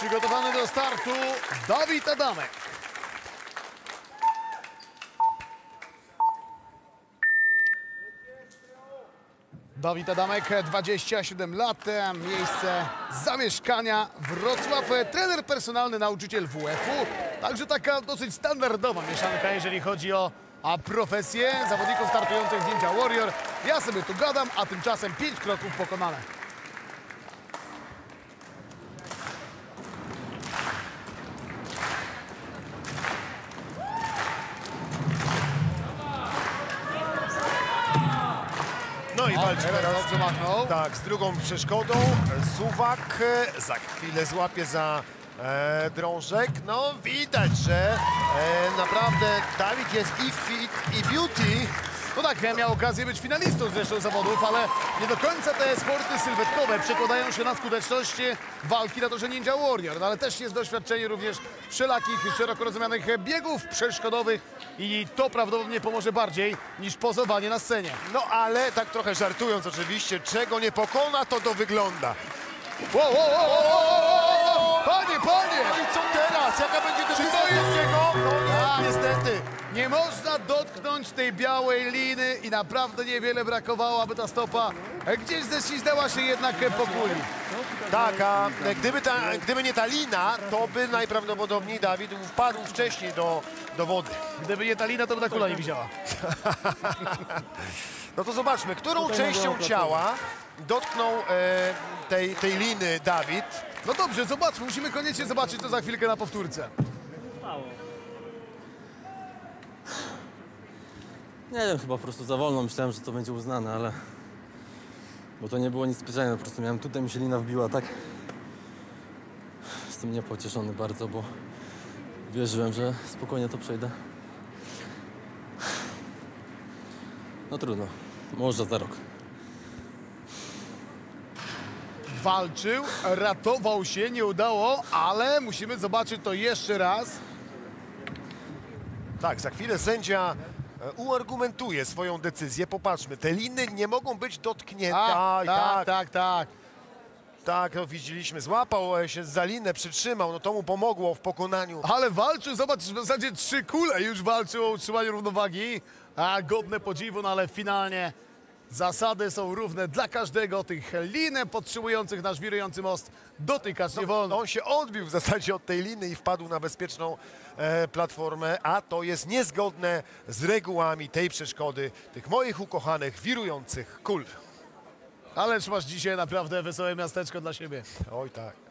Przygotowany do startu Dawid Adamek. Dawid Adamek, 27 lat, miejsce zamieszkania Wrocław, trener personalny, nauczyciel WF-u. Także taka dosyć standardowa mieszanka, jeżeli chodzi o profesję zawodników startujących z Ninja Warrior. Ja sobie tu gadam, a tymczasem 5 kroków pokonane. No i walczy teraz Dobrze machnął. tak, z drugą przeszkodą. Suwak za chwilę złapie za drążek. No widać, że naprawdę Dawid jest i fit, i beauty. No tak, miał okazję być finalistą zresztą zawodów, ale nie do końca te sporty sylwetkowe przekładają się na skuteczność walki na torze Ninja Warrior. No ale też jest doświadczenie również wszelakich szeroko rozumianych biegów przeszkodowych i to prawdopodobnie pomoże bardziej niż pozowanie na scenie. No ale tak trochę żartując oczywiście, czego nie pokona, to wygląda. Wow, wow, wow, wow, wow. Panie! No i co teraz? Jaka będzie decyzja to jest- sędziego? No Tak. nie, niestety. Nie można dotknąć tej białej liny i naprawdę niewiele brakowało, aby ta stopa gdzieś ześliznęła się jednak po kuli. Tak, a gdyby nie ta lina, to by najprawdopodobniej Dawid wpadł wcześniej do wody. Gdyby nie ta lina, to by ta kula nie widziała. No to zobaczmy, którą częścią ciała dotknął tej liny Dawid. No dobrze, zobaczmy, musimy koniecznie zobaczyć to za chwilkę na powtórce. Nie wiem, chyba po prostu za wolno. Myślałem, że to będzie uznane, ale... Bo to nie było nic specjalnego, po prostu miałem tutaj, mi się lina wbiła, tak? Jestem niepocieszony bardzo, bo wierzyłem, że spokojnie to przejdę. No trudno, może za rok. Walczył, ratował się, nie udało, ale musimy zobaczyć to jeszcze raz. Tak, za chwilę sędzia uargumentuje swoją decyzję. Popatrzmy, te liny nie mogą być dotknięte. Tak. Tak, no widzieliśmy, złapał się za linę, przytrzymał, no to mu pomogło w pokonaniu. Ale walczył, zobacz, w zasadzie 3 kule już walczył o utrzymanie równowagi. A godne podziwu, no ale finalnie zasady są równe dla każdego. Tych lin podtrzymujących nasz wirujący most dotykać nie wolno. On się odbił w zasadzie od tej liny i wpadł na bezpieczną platformę, a to jest niezgodne z regułami tej przeszkody, tych moich ukochanych, wirujących kul. Ależ masz dzisiaj naprawdę wesołe miasteczko dla siebie. Oj tak.